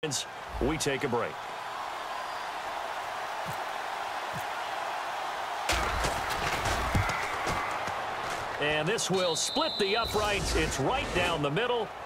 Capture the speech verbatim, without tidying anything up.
We take a break. And this will split the uprights. It's right down the middle.